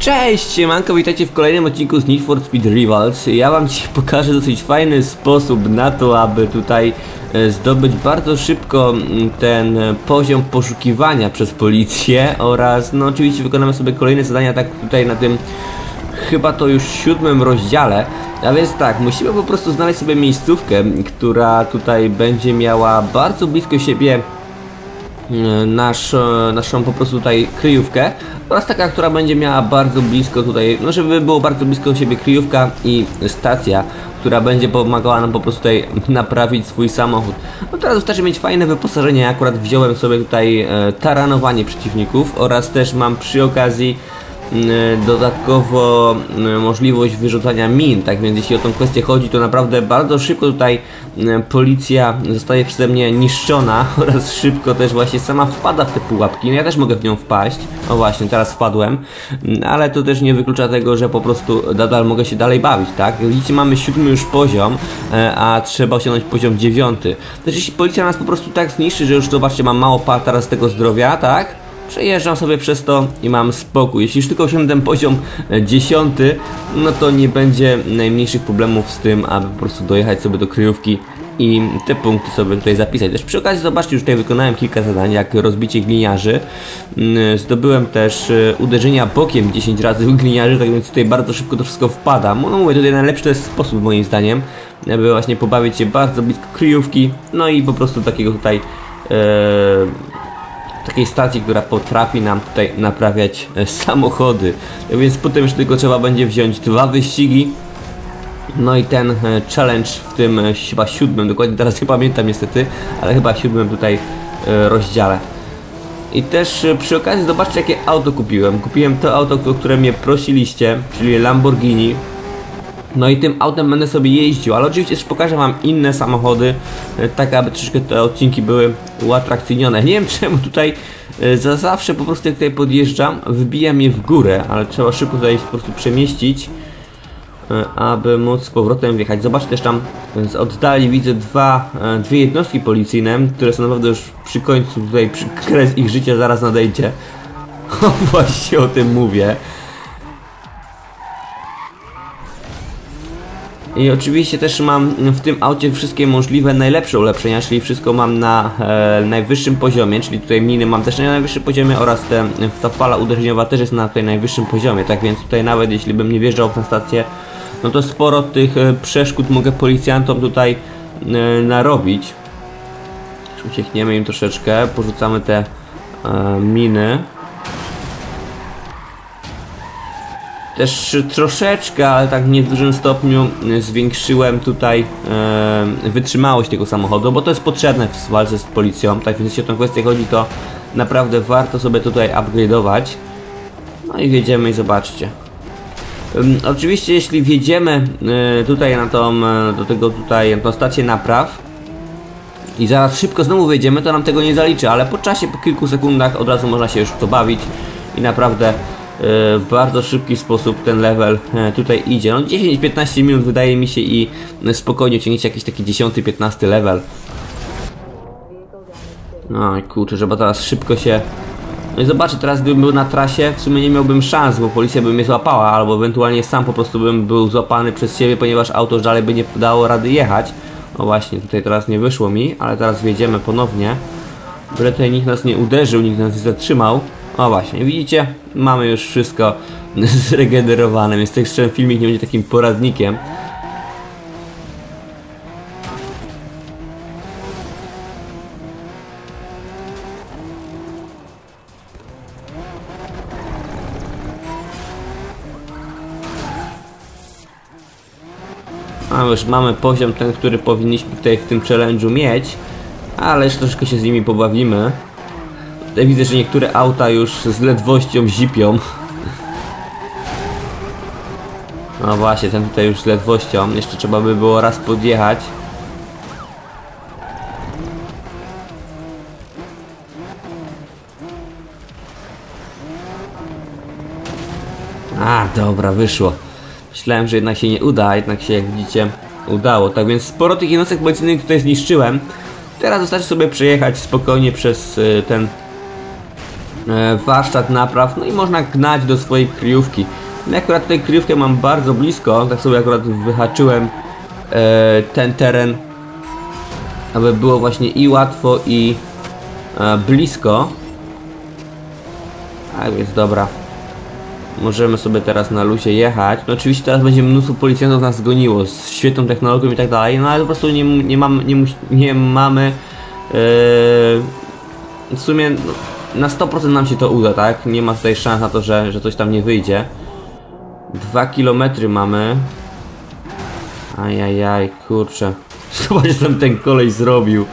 Cześć, siemanko, witajcie w kolejnym odcinku z Need for Speed Rivals. Ja wam dzisiaj pokażę dosyć fajny sposób na to, aby tutaj zdobyć bardzo szybko ten poziom poszukiwania przez policję oraz no oczywiście wykonamy sobie kolejne zadania tak tutaj na tym chyba to już 7. rozdziale. A więc tak, musimy po prostu znaleźć sobie miejscówkę, która tutaj będzie miała bardzo blisko siebie naszą po prostu tutaj kryjówkę oraz taka, która będzie miała bardzo blisko tutaj, no żeby było bardzo blisko siebie kryjówka i stacja, która będzie pomagała nam po prostu tutaj naprawić swój samochód. No teraz wystarczy mieć fajne wyposażenie, ja akurat wziąłem sobie tutaj taranowanie przeciwników oraz też mam przy okazji dodatkowo możliwość wyrzucania min, tak więc jeśli o tą kwestię chodzi, to naprawdę bardzo szybko tutaj policja zostaje przeze mnie niszczona oraz szybko też właśnie sama wpada w te pułapki. No ja też mogę w nią wpaść, o właśnie teraz wpadłem, ale to też nie wyklucza tego, że po prostu nadal mogę się dalej bawić, tak? Widzicie, mamy 7. już poziom, a trzeba osiągnąć poziom 9. Też jeśli policja nas po prostu tak zniszczy, że już zobaczcie, mam mało teraz tego zdrowia, tak? Przejeżdżam sobie przez to i mam spokój. Jeśli już tylko osiągnę ten poziom 10, no to nie będzie najmniejszych problemów z tym, aby po prostu dojechać sobie do kryjówki i te punkty sobie tutaj zapisać. Też przy okazji zobaczcie, już tutaj wykonałem kilka zadań, jak rozbicie gliniarzy. Zdobyłem też uderzenia bokiem 10 razy w gliniarzy, tak więc tutaj bardzo szybko to wszystko wpada. No mówię, tutaj najlepszy to jest sposób moim zdaniem, aby właśnie pobawić się bardzo blisko kryjówki, no i po prostu takiego tutaj takiej stacji, która potrafi nam tutaj naprawiać samochody. Więc potem już tylko trzeba będzie wziąć 2 wyścigi. No i ten challenge w tym chyba 7, dokładnie teraz nie pamiętam niestety, ale chyba 7 tutaj rozdziale. I też przy okazji zobaczcie, jakie auto kupiłem. Kupiłem to auto, o które mnie prosiliście, czyli Lamborghini. No i tym autem będę sobie jeździł, ale oczywiście też pokażę wam inne samochody, tak aby troszkę te odcinki były uatrakcyjnione. Nie wiem czemu tutaj za zawsze po prostu jak tutaj podjeżdżam, wbija mnie w górę, ale trzeba szybko tutaj po prostu przemieścić, aby móc z powrotem wjechać. Zobaczcie też tam z oddali widzę dwie jednostki policyjne, które są naprawdę już przy końcu tutaj, przy kres ich życia zaraz nadejdzie. O, właśnie o tym mówię. I oczywiście też mam w tym aucie wszystkie możliwe najlepsze ulepszenia, czyli wszystko mam na najwyższym poziomie, czyli tutaj miny mam też na najwyższym poziomie oraz ta fala uderzeniowa też jest na tutaj najwyższym poziomie, tak więc tutaj nawet jeśli bym nie wjeżdżał w tę stację, no to sporo tych przeszkód mogę policjantom tutaj narobić. Uciekniemy im troszeczkę, porzucamy te miny. Też troszeczkę, ale tak nie w dużym stopniu zwiększyłem tutaj wytrzymałość tego samochodu, bo to jest potrzebne w walce z policją, tak więc jeśli o tę kwestię chodzi, to naprawdę warto sobie tutaj upgrade'ować. No i wjedziemy i zobaczcie. Oczywiście jeśli wjedziemy tutaj na tą stację napraw i zaraz szybko znowu wejdziemy, to nam tego nie zaliczy, ale po czasie, po kilku sekundach od razu można się już w to bawić i naprawdę w bardzo szybki sposób ten level tutaj idzie. No 10-15 minut wydaje mi się i spokojnie osiągniecie jakiś taki 10-15 level. No i kurczę, żeby teraz szybko się... No i zobaczcie, teraz gdybym był na trasie, w sumie nie miałbym szans, bo policja by mnie złapała, albo ewentualnie sam po prostu bym był złapany przez siebie, ponieważ auto już dalej by nie dało rady jechać. No właśnie, tutaj teraz nie wyszło mi, ale teraz wjedziemy ponownie. Byle tutaj nikt nas nie uderzył, nikt nas nie zatrzymał. O właśnie, widzicie? Mamy już wszystko zregenerowane, więc ten filmik nie będzie takim poradnikiem. A już mamy poziom ten, który powinniśmy tutaj w tym challenge'u mieć, ale jeszcze troszkę się z nimi pobawimy. Tutaj widzę, że niektóre auta już z ledwością zipią. No właśnie, ten tutaj już z ledwością. Jeszcze trzeba by było raz podjechać. A, dobra, wyszło. Myślałem, że jednak się nie uda, a jednak się, jak widzicie, udało. Tak więc sporo tych jednostek policyjnych tutaj zniszczyłem. Teraz wystarczy sobie przejechać spokojnie przez ten warsztat napraw, no i można gnać do swojej kryjówki. No akurat tutaj kryjówkę mam bardzo blisko, tak sobie akurat wyhaczyłem ten teren, aby było właśnie i łatwo, i blisko. A więc dobra, możemy sobie teraz na luzie jechać. No oczywiście teraz będzie mnóstwo policjantów nas goniło z świetną technologią i tak dalej, no ale po prostu nie mamy w sumie no, na 100% nam się to uda, tak? Nie ma tutaj szans na to, że coś tam nie wyjdzie. 2 km mamy. Ajajaj, kurczę. Zobacz, co tam ten kolej zrobił.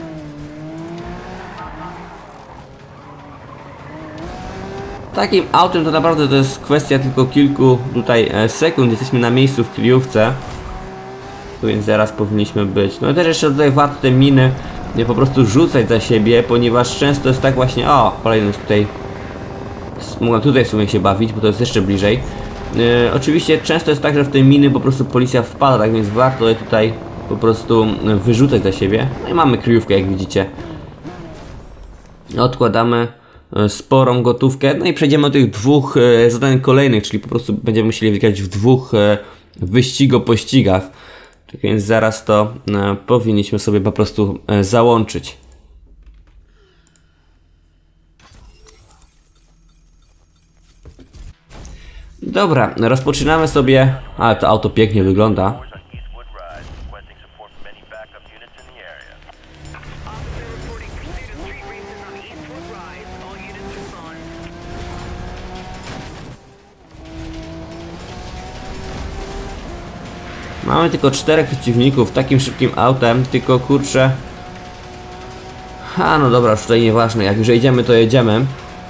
Takim autem to naprawdę to jest kwestia tylko kilku tutaj sekund. Jesteśmy na miejscu w kryjówce. Więc zaraz powinniśmy być. No i też jeszcze tutaj warto te miny nie po prostu rzucać za siebie, ponieważ często jest tak właśnie... O, kolejny jest tutaj... Mogę tutaj w sumie się bawić, bo to jest jeszcze bliżej. Oczywiście często jest tak, że w te miny po prostu policja wpada, tak więc warto je tutaj po prostu wyrzucać za siebie. No i mamy kryjówkę, jak widzicie. Odkładamy sporą gotówkę, no i przejdziemy do tych dwóch zadań kolejnych, czyli po prostu będziemy musieli wygrać w dwóch wyścigo-pościgach. Tak więc zaraz to powinniśmy sobie po prostu załączyć. Dobra, rozpoczynamy sobie... Ale to auto pięknie wygląda. Mamy tylko 4 przeciwników takim szybkim autem, tylko kurczę... no dobra, już tutaj nieważne, jak już jedziemy, to jedziemy.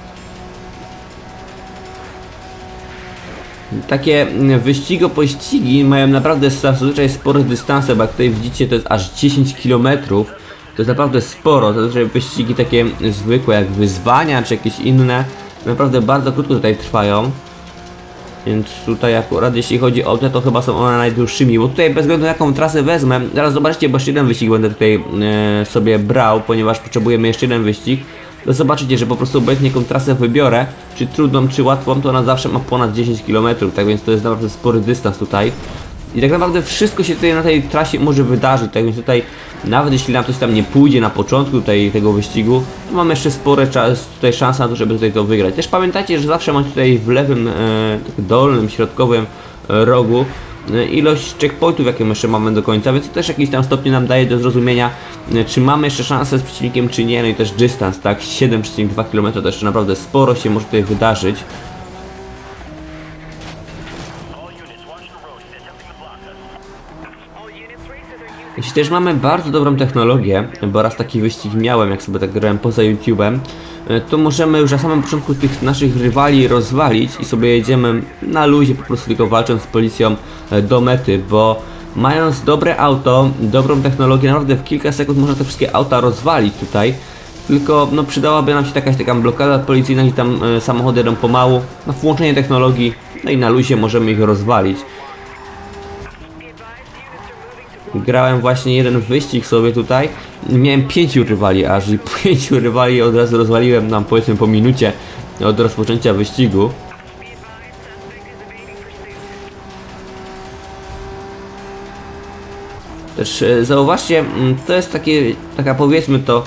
Takie wyścigo-pościgi mają naprawdę zazwyczaj spore dystanse, bo jak tutaj widzicie, to jest aż 10 km. To jest naprawdę sporo. Zazwyczaj wyścigi takie zwykłe, jak wyzwania czy jakieś inne, naprawdę bardzo krótko tutaj trwają. Więc tutaj akurat jeśli chodzi o te, to chyba są one najdłuższymi, bo tutaj bez względu na jaką trasę wezmę, zaraz zobaczcie, bo jeszcze jeden wyścig będę tutaj sobie brał, ponieważ potrzebujemy jeszcze jeden wyścig. To zobaczycie, że po prostu obojętnie jaką trasę wybiorę, czy trudną, czy łatwą, to ona zawsze ma ponad 10 km, tak więc to jest naprawdę spory dystans tutaj. I tak naprawdę wszystko się tutaj na tej trasie może wydarzyć, tak więc tutaj nawet jeśli nam coś tam nie pójdzie na początku tego wyścigu, to mamy jeszcze spore tutaj szanse na to, żeby tutaj to wygrać. Też pamiętajcie, że zawsze mam tutaj w lewym, dolnym, środkowym rogu ilość checkpointów, jakie jeszcze mamy do końca, więc to też jakiś tam stopnie nam daje do zrozumienia, czy mamy jeszcze szansę z przeciwnikiem, czy nie. No i też dystans, tak, 7,2 km to jeszcze naprawdę sporo się może tutaj wydarzyć. Jeśli też mamy bardzo dobrą technologię, bo raz taki wyścig miałem, jak sobie tak grałem poza YouTube'em, to możemy już na samym początku tych naszych rywali rozwalić i sobie jedziemy na luzie, po prostu tylko walcząc z policją do mety, bo mając dobre auto, dobrą technologię, naprawdę w kilka sekund można te wszystkie auta rozwalić tutaj. Tylko no przydałaby nam się jakaś taka blokada policyjna, gdzie tam samochody jadą pomału, no włączenie technologii, no i na luzie możemy ich rozwalić. Grałem właśnie jeden wyścig sobie tutaj, miałem 5 rywali aż i 5 rywali od razu rozwaliłem nam, powiedzmy, po minucie od rozpoczęcia wyścigu. Też zauważcie, to jest taka powiedzmy to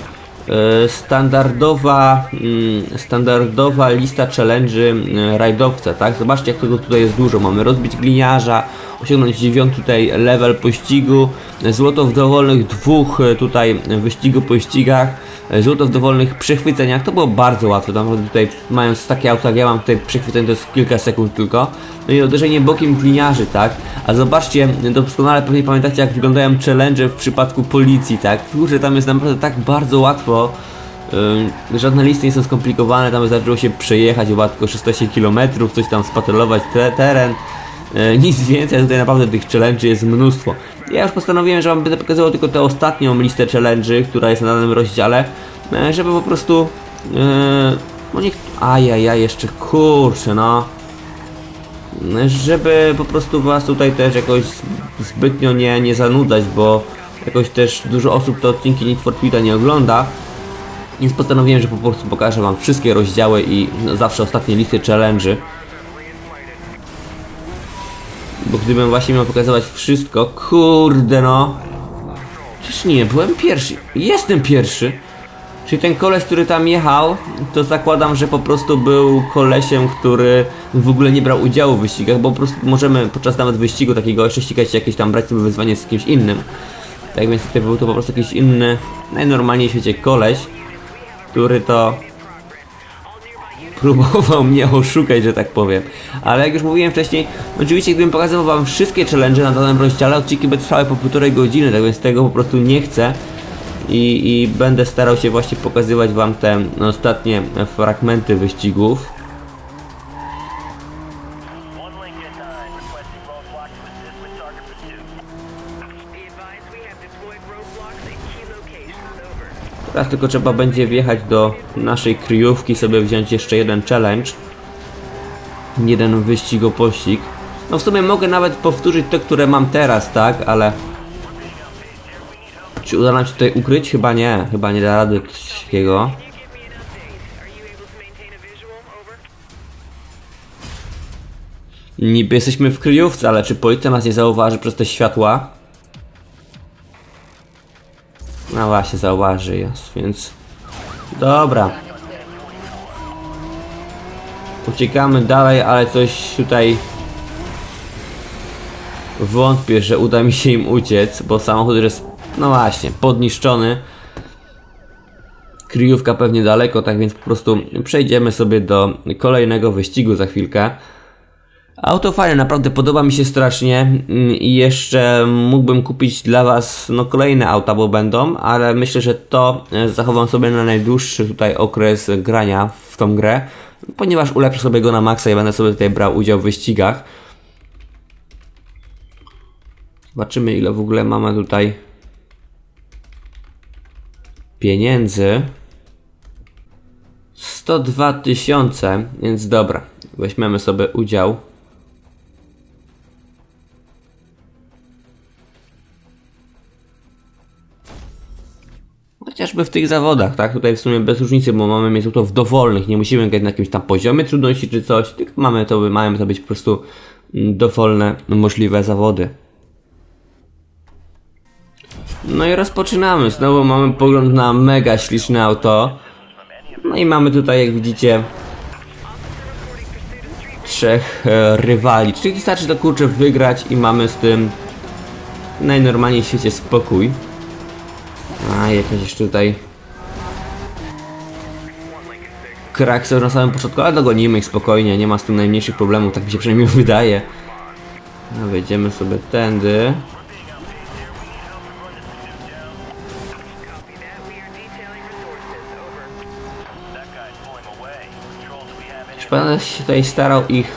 standardowa lista challenge'y rajdowca, tak? Zobaczcie, jak tego tutaj jest dużo. Mamy rozbić gliniarza, osiągnąć 9 tutaj level pościgu, złoto w dowolnych dwóch tutaj wyścigu pościgach, złoto w dowolnych przechwyceniach. To było bardzo łatwe, tam tutaj mając takie auto jak ja mam, tutaj przechwyceń to jest kilka sekund tylko. No i uderzenie bokiem gliniarzy, tak? A zobaczcie, doskonale pewnie pamiętacie, jak wyglądają challenge w przypadku policji, tak? Kurczę, tam jest naprawdę tak bardzo łatwo. Żadne listy nie są skomplikowane, tam wystarczyło się przejechać, chyba tylko 16 km, coś tam spatrolować teren. Nic więcej, tutaj naprawdę tych challenge jest mnóstwo. Ja już postanowiłem, że wam będę pokazywał tylko tę ostatnią listę challenge, która jest na danym rozdziale, żeby po prostu no niech... Ajajaj, jeszcze kurczę, no. Żeby po prostu was tutaj też jakoś zbytnio nie zanudzać, bo jakoś też dużo osób te odcinki Need for Speeda nie ogląda. Więc postanowiłem, że po prostu pokażę wam wszystkie rozdziały i zawsze ostatnie listy challenge'y. Bo gdybym właśnie miał pokazywać wszystko, kurde no. Przecież nie, byłem pierwszy. Jestem pierwszy. Czyli ten koleś, który tam jechał, to zakładam, że po prostu był kolesiem, który w ogóle nie brał udziału w wyścigach, bo po prostu możemy podczas nawet wyścigu takiego jeszcze ścigać się jakieś tam, brać sobie wyzwanie z kimś innym. Tak więc tutaj był to po prostu jakiś inny, najnormalniej w świecie koleś, który to próbował mnie oszukać, że tak powiem. Ale jak już mówiłem wcześniej, oczywiście gdybym pokazywał wam wszystkie challenge na danym rozdziale, odcinki by trwały po 1,5 godziny, tak więc tego po prostu nie chcę. I będę starał się właśnie pokazywać wam te ostatnie fragmenty wyścigów. Teraz tylko trzeba będzie wjechać do naszej kryjówki, sobie wziąć jeszcze jeden challenge. Jeden wyścig o pościg. No w sumie mogę nawet powtórzyć te, które mam teraz, tak? Ale... czy uda nam się tutaj ukryć? Chyba nie da rady coś takiego. Niby jesteśmy w kryjówce, ale czy policja nas nie zauważy przez te światła? No właśnie, zauważy jest, więc... dobra. Uciekamy dalej, ale coś tutaj... wątpię, że uda mi się im uciec, bo samochód jest... no właśnie, podniszczony. Kryjówka pewnie daleko, tak więc po prostu przejdziemy sobie do kolejnego wyścigu za chwilkę. Auto fajne, naprawdę podoba mi się strasznie i jeszcze mógłbym kupić dla was kolejne auta, bo będą, ale myślę, że to zachowam sobie na najdłuższy tutaj okres grania w tą grę, ponieważ ulepszę sobie go na maksa i będę sobie tutaj brał udział w wyścigach. Zobaczymy, ile w ogóle mamy tutaj pieniędzy. 102 000, więc dobra, weźmiemy sobie udział. Chociażby w tych zawodach, tak? Tutaj w sumie bez różnicy, bo mamy mieć to w dowolnych, nie musimy grać na jakimś tam poziomie trudności czy coś, tylko mają to być po prostu dowolne, możliwe zawody. No i rozpoczynamy. Znowu mamy pogląd na mega śliczne auto. No i mamy tutaj, jak widzicie, 3 rywali. Czyli wystarczy to kurczę wygrać i mamy z tym najnormalniej w świecie spokój. A jakaś jeszcze tutaj Kraxor na samym początku, ale dogonimy ich spokojnie, nie ma z tym najmniejszych problemów, tak mi się przynajmniej wydaje. No, wejdziemy sobie tędy. Już będę się tutaj starał ich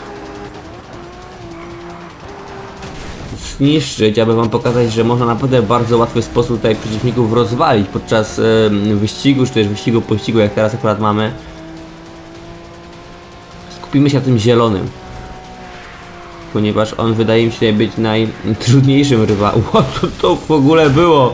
zniszczyć, aby wam pokazać, że można naprawdę w bardzo łatwy sposób tutaj przeciwników rozwalić podczas wyścigu, czy też wyścigu pościgu, jak teraz akurat mamy. Skupimy się na tym zielonym, ponieważ on wydaje mi się być najtrudniejszym rywalem. Co to w ogóle było?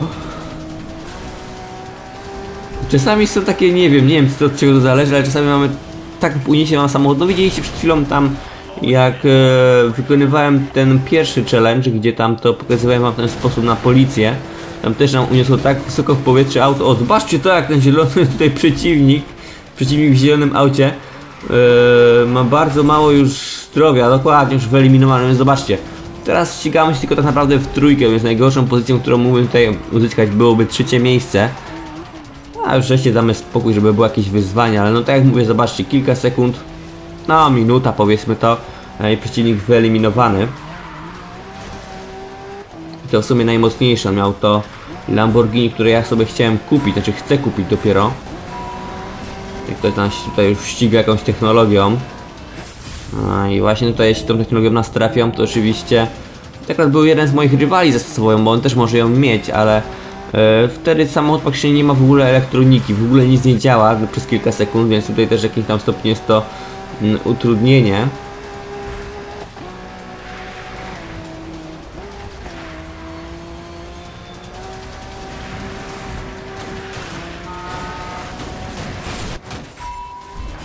Czasami są takie, nie wiem co od czego to zależy, ale czasami mamy tak uniesienie na samochód. No widzieliście przed chwilą tam, jak wykonywałem ten pierwszy challenge, gdzie tam to pokazywałem wam w ten sposób na policję. Tam też nam uniosło tak wysoko w powietrze auto. O, zobaczcie to, jak ten zielony tutaj przeciwnik w zielonym aucie ma bardzo mało już zdrowia, dokładnie już wyeliminowane, więc zobaczcie. Teraz ścigamy się tylko tak naprawdę w trójkę, więc najgorszą pozycją, którą mógłbym tutaj uzyskać, byłoby 3. miejsce. A już wreszcie damy spokój, żeby było jakieś wyzwanie, ale no tak jak mówię, zobaczcie, kilka sekund, no minuta powiedzmy to, i przeciwnik wyeliminowany. I to w sumie najmocniejsze, on miał to Lamborghini, które ja sobie chciałem kupić, znaczy chcę kupić dopiero. Jak ktoś nas tutaj już ściga jakąś technologią. I właśnie tutaj, jeśli tą technologią nas trafią, to oczywiście akurat był jeden z moich rywali zastosował, bo on też może ją mieć, ale wtedy samochód praktycznie nie ma w ogóle elektroniki, w ogóle nic nie działa przez kilka sekund, więc tutaj też w jakimś tam stopniu jest to utrudnienie.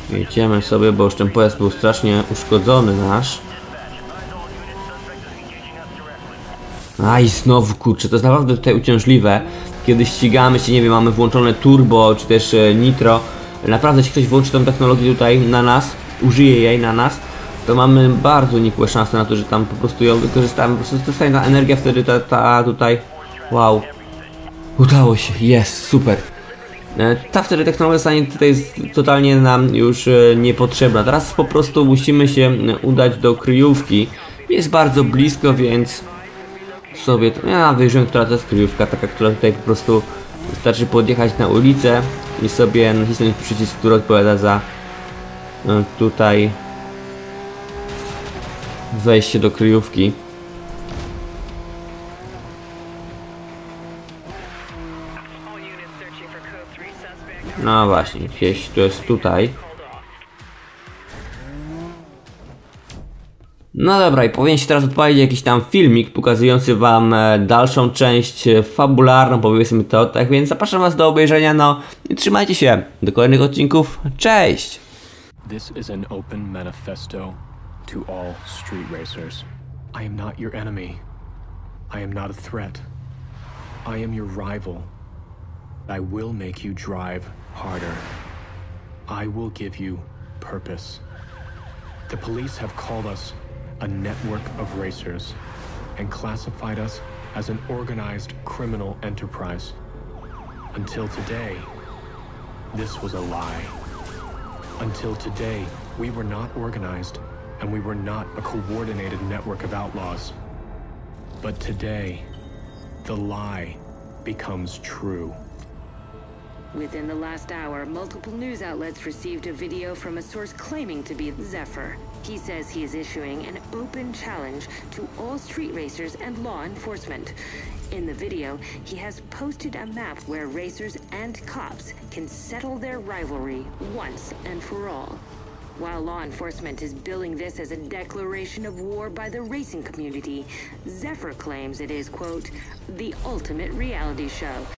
Jedziemy sobie, bo już ten pojazd był strasznie uszkodzony nasz. Aj, znowu kurczę, to jest naprawdę tutaj uciążliwe. Kiedy ścigamy się, nie wiem, mamy włączone turbo, czy też nitro. Naprawdę, jeśli ktoś włączy tą technologię tutaj na nas, użyje jej na nas, to mamy bardzo nikłe szanse na to, że tam po prostu ją wykorzystamy. Po prostu zostaje ta energia wtedy ta tutaj. Wow. Udało się, jest, super. Ta wtedy technologia stanie tutaj jest totalnie nam już niepotrzebna. Teraz po prostu musimy się udać do kryjówki. Jest bardzo blisko, więc sobie... Ja wyjrzę, która to jest kryjówka, taka, która tutaj po prostu wystarczy podjechać na ulicę i sobie nacisnąć przycisk, który odpowiada za tutaj wejście do kryjówki. No właśnie, gdzieś to jest tutaj. No dobra, i powinien się teraz odpalić jakiś tam filmik pokazujący wam dalszą część fabularną, powiedzmy to, tak więc zapraszam was do obejrzenia, no i trzymajcie się, do kolejnych odcinków, cześć! This is an open manifesto to all street racers. I am not your enemy. I am not a threat. I am your rival. I will make you drive harder. I will give you purpose. The police have called us a network of racers and classified us as an organized criminal enterprise. Until today, this was a lie. Until today, we were not organized and we were not a coordinated network of outlaws. But today, the lie becomes true. Within the last hour, multiple news outlets received a video from a source claiming to be Zephyr. He says he is issuing an open challenge to all street racers and law enforcement. In the video, he has posted a map where racers and cops can settle their rivalry once and for all. While law enforcement is billing this as a declaration of war by the racing community, Zephyr claims it is, quote, the ultimate reality show.